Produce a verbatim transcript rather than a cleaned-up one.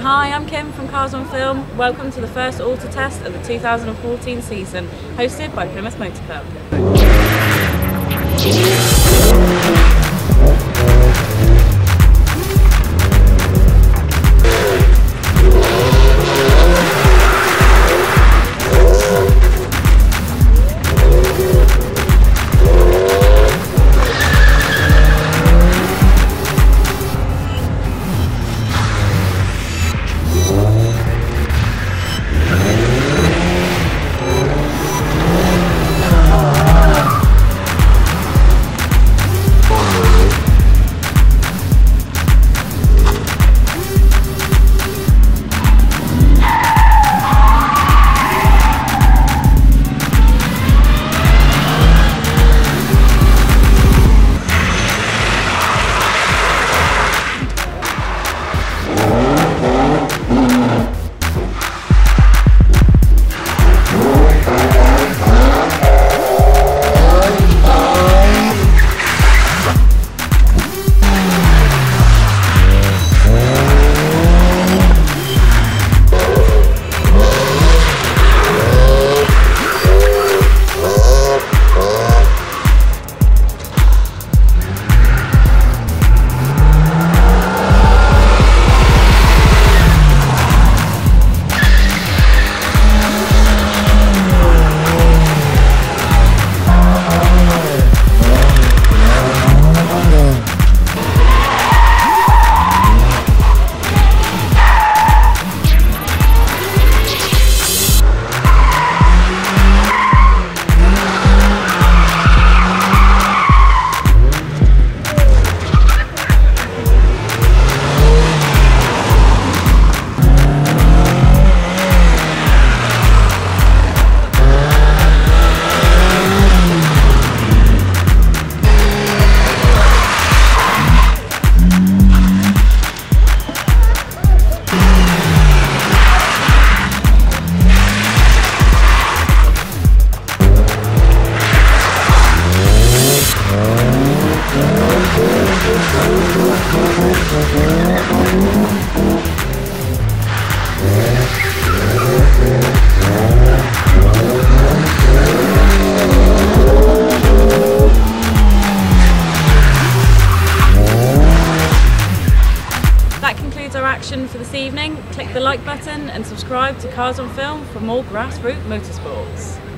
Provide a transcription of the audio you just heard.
Hi, I'm Kim from Cars on Film. Welcome to the first Autotest of the two thousand fourteen season, hosted by Plymouth Motorclub. That concludes our action for this evening. Click the like button and subscribe to Cars on Film for more grassroots motorsports.